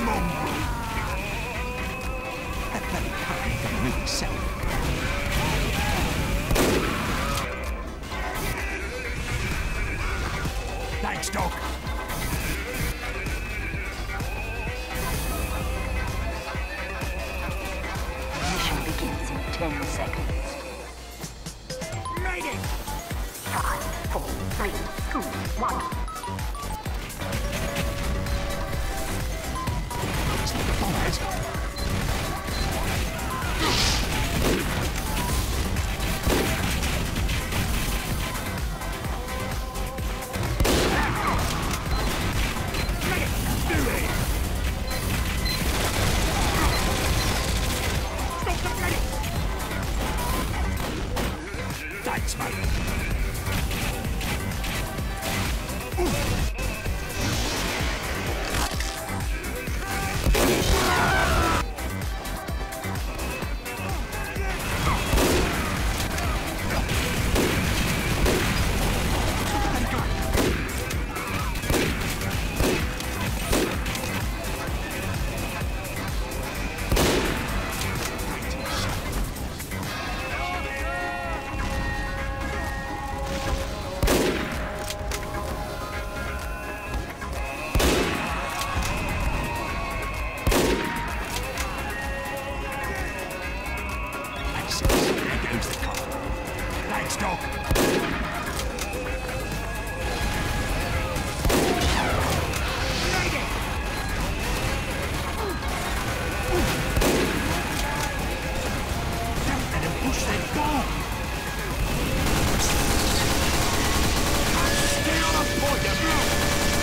mongrel! That bloody car ain't gonna move itself. Thanks, Doc. Mission begins in 10 seconds. Made it! 5, 4, 3, 2, 1. It's not the bomb, is it? Thanks, mate. Thanks, Doc. Don't let him push that bomb. Stay on a point, you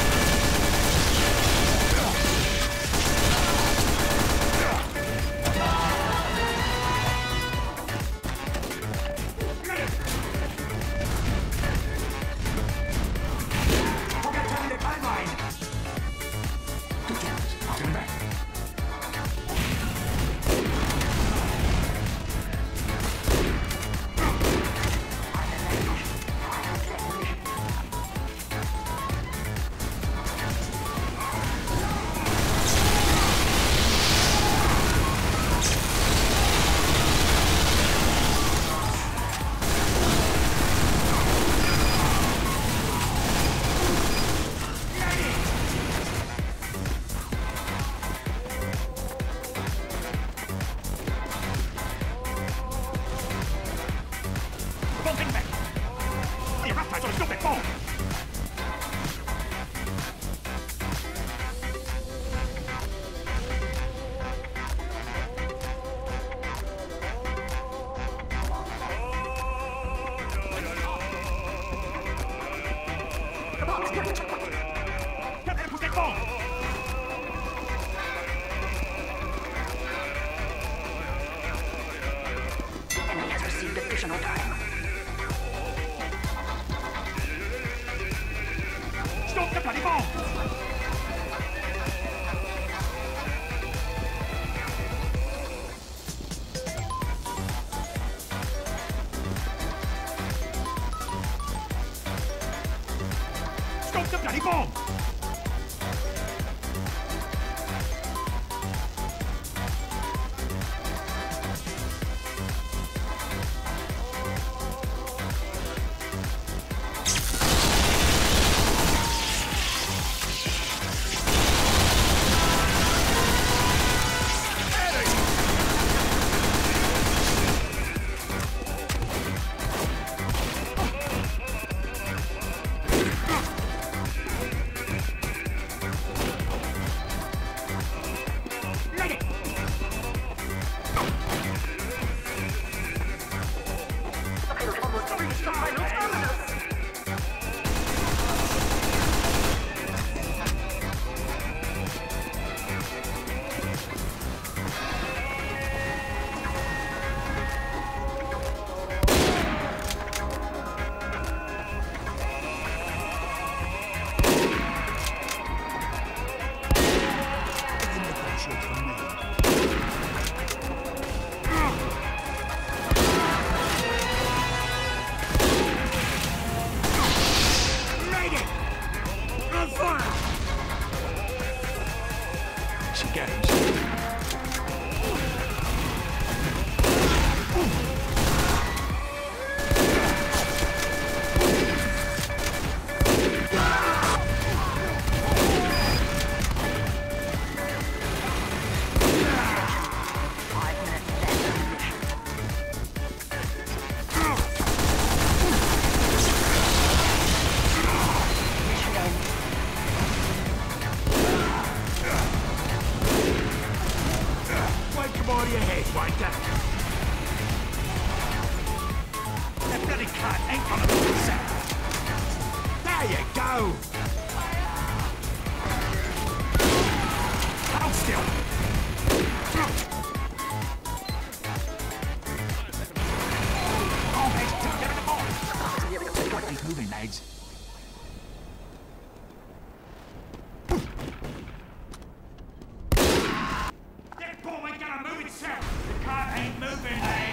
Additional time. Stop the bloody bomb! Stop the bloody bomb! some games. Moving, lads. That ball ain't gonna move itself. The car ain't moving, lads.